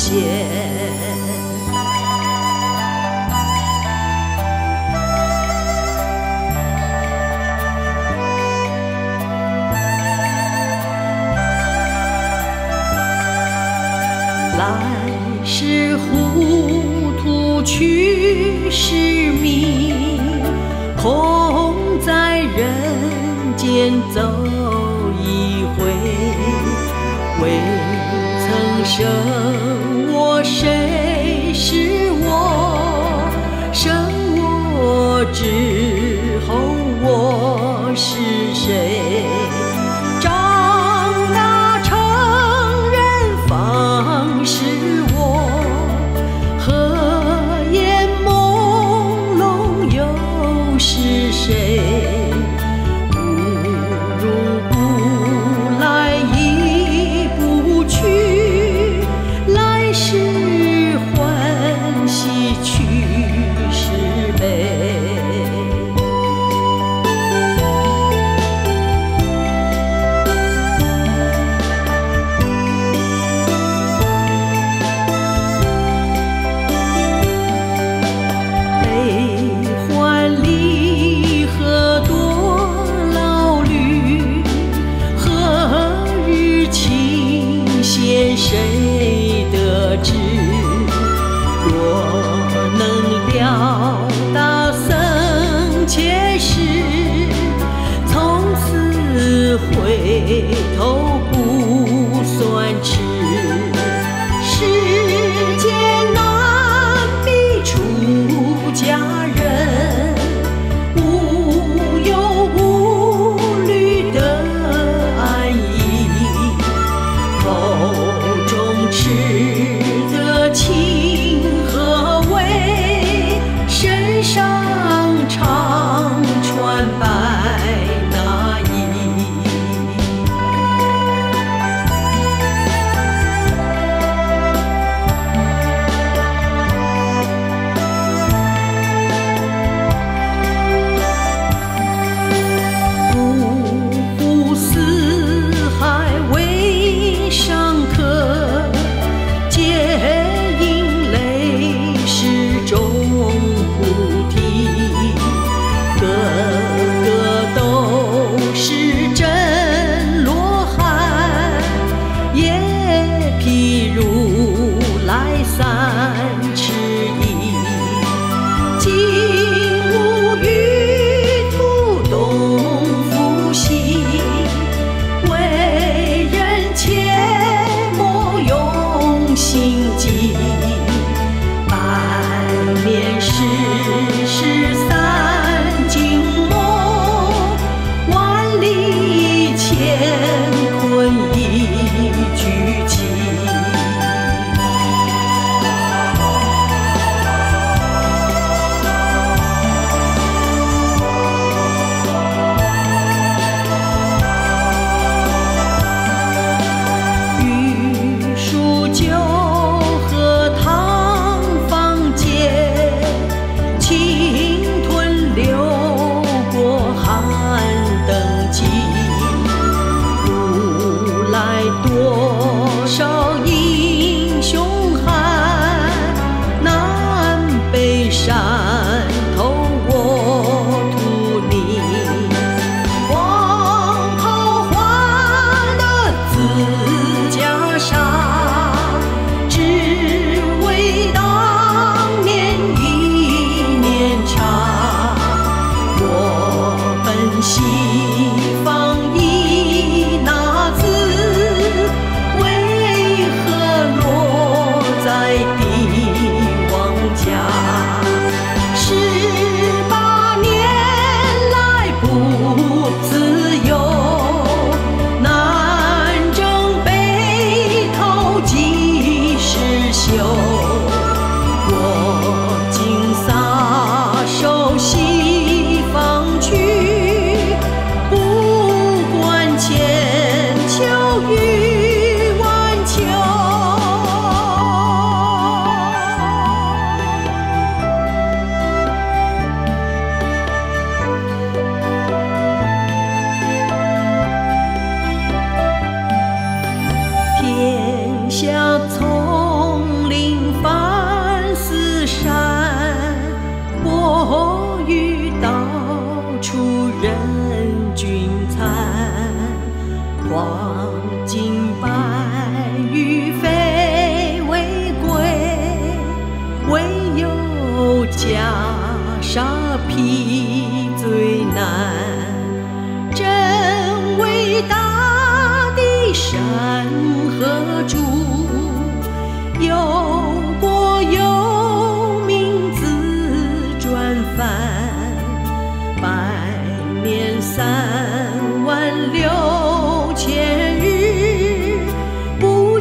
来时糊涂，去时迷，空在人间走一回。未曾生我，谁是我？生我之后，我是谁？是我合眼朦胧，又是谁？不如不来，亦不去，来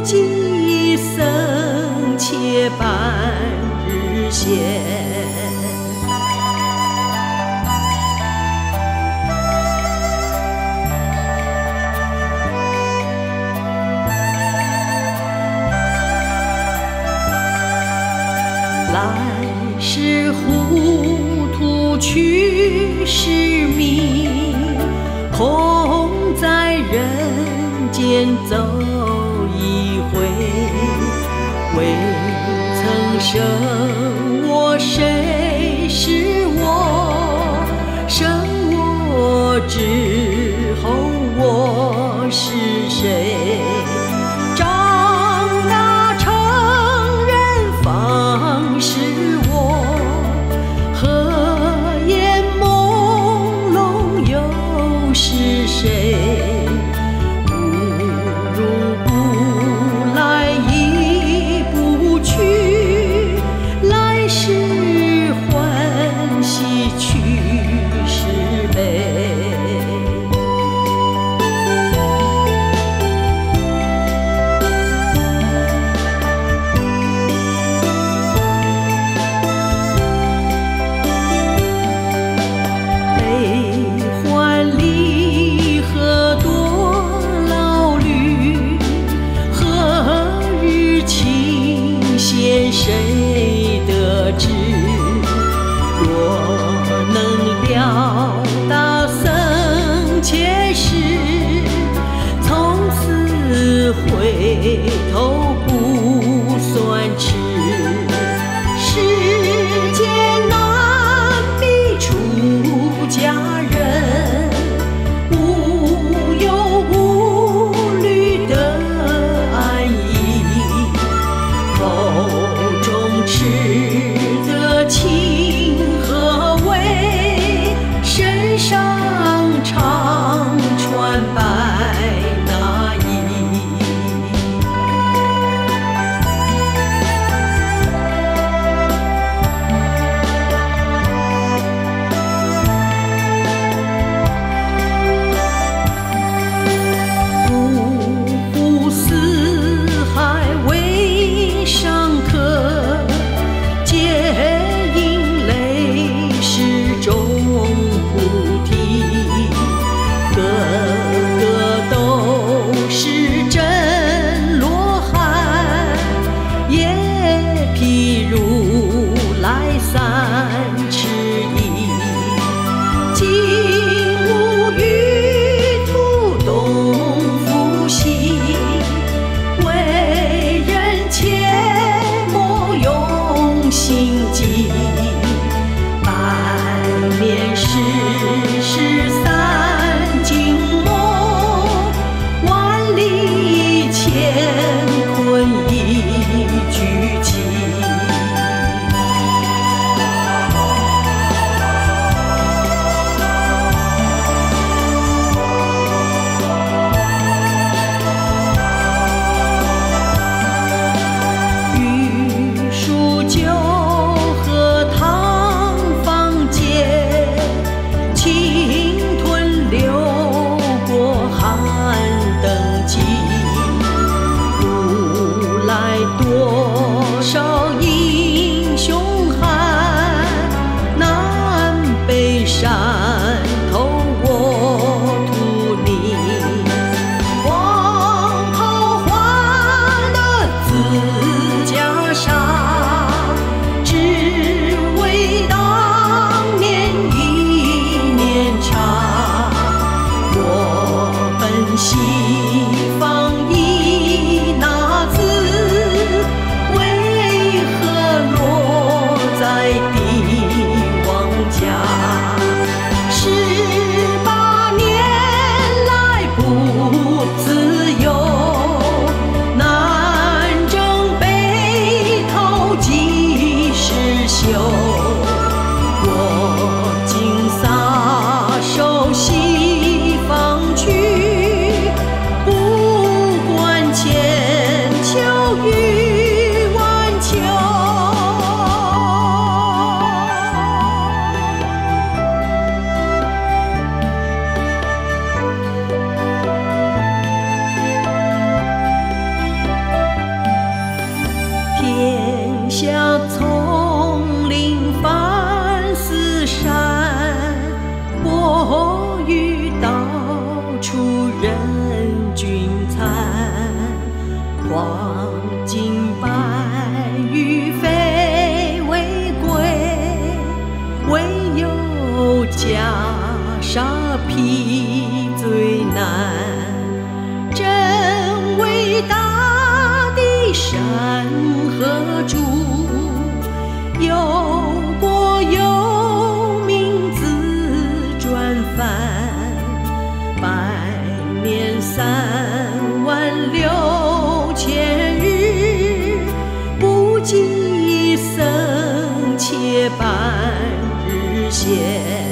计僧且半日闲。来时糊涂，去时迷，空在人间走一回。未曾生我，谁是我？生我之后，我是谁？是谁？不如不来，亦不去。来时欢喜，去时悲。谁得知？若能了达僧切事，从此回头不算迟。世间难比出家人，无忧无虑的安逸。吃得情何为？身上常穿白大衣。 何处？有国有民自转繁，百年36000日，不计僧伽半日闲。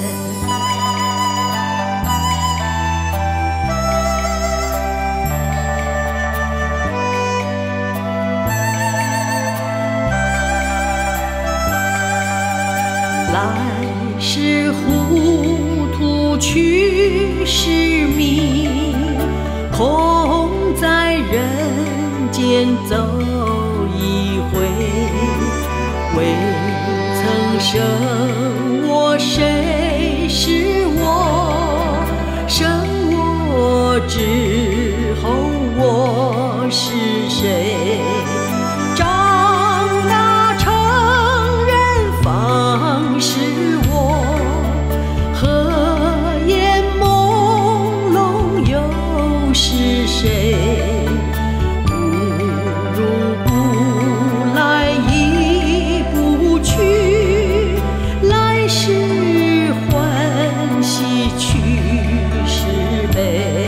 来时糊涂，去时迷，空在人间走一回。未曾生我，谁是我？生我之后，我是谁？是我合眼朦胧，又是谁？不如不来，亦不去，来时欢喜，去时悲。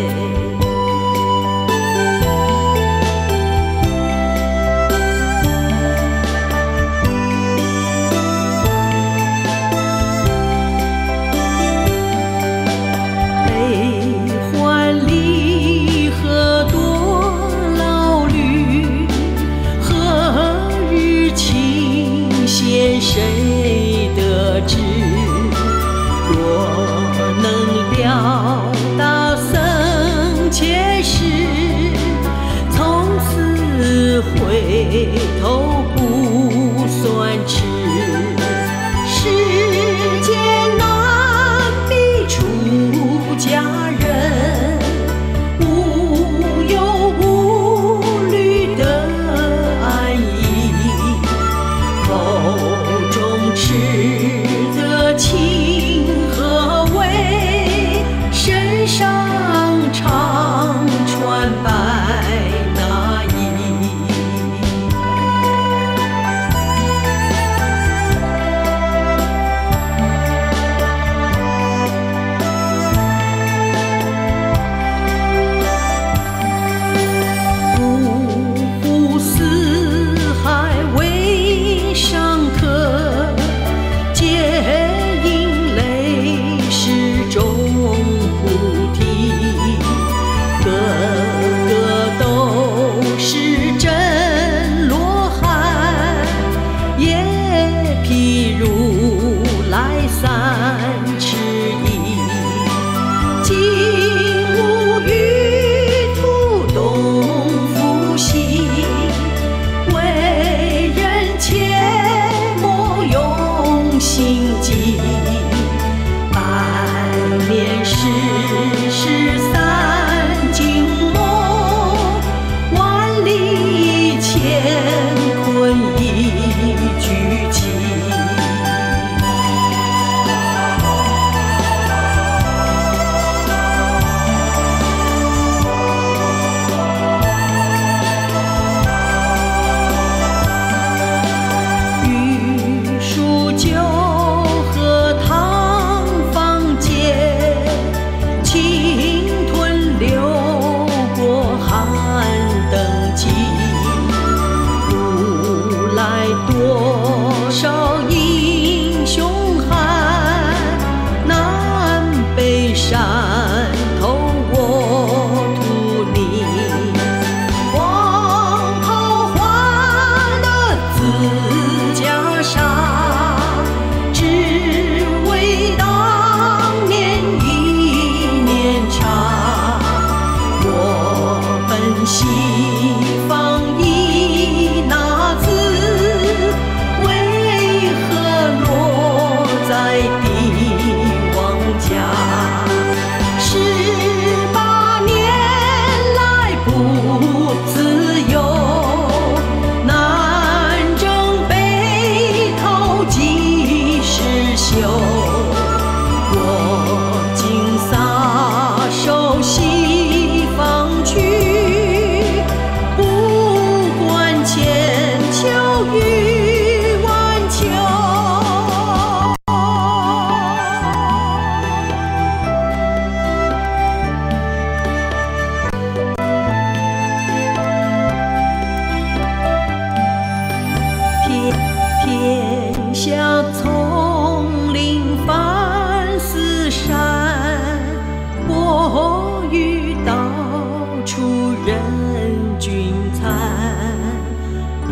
谁得知？若能了达僧伽事，从此回头不算迟。世间难比出家人，无忧无虑的安逸。吃得情和味，身上常穿白衲衣。五湖四海为上客，皆因泪始终菩提，个个都是真罗汉，也譬如来3尺衣。金无玉土东复西，为人切莫用心计，百年世事三经梦，万里乾坤一举起。玉树酒和汤方解，清吞流过寒灯季。古来多少英雄汉，南北山头我土泥。黄袍换了自家纱，只为当年一年茶。我奔西方一那字，为何落在帝王家？18年来不自由，南征北讨几时休？我今撒手西方去，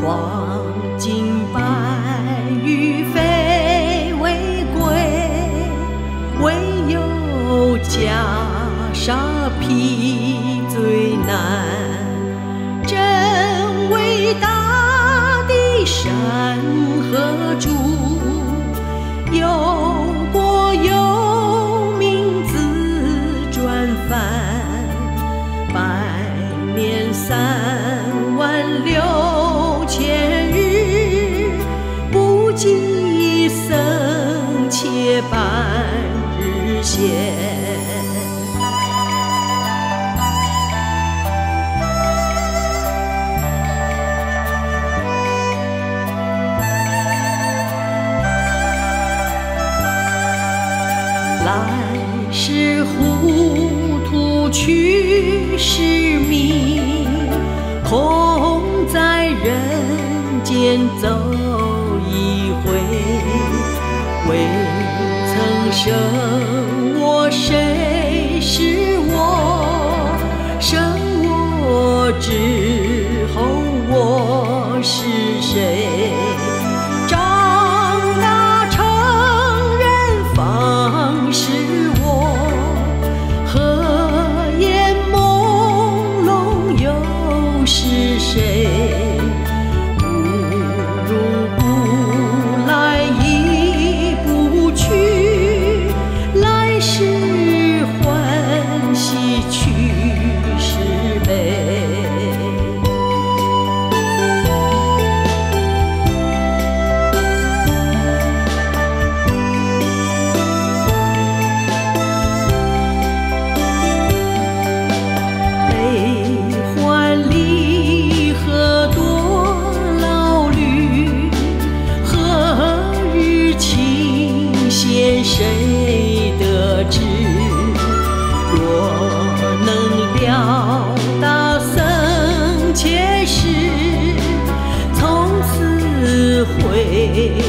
黄金白玉非为贵，唯有袈裟披最难。真伟大的山河主，有国有民自转繁，百年36000日，不计僧伽半日闲。来时糊涂，去时迷，空在人间走一回。未曾生我，谁是我？生我之后，我是谁？是我合眼朦胧，又是谁？不如不来，亦不去，来时欢喜，去时悲。谁得知？若能了达僧伽识，从此回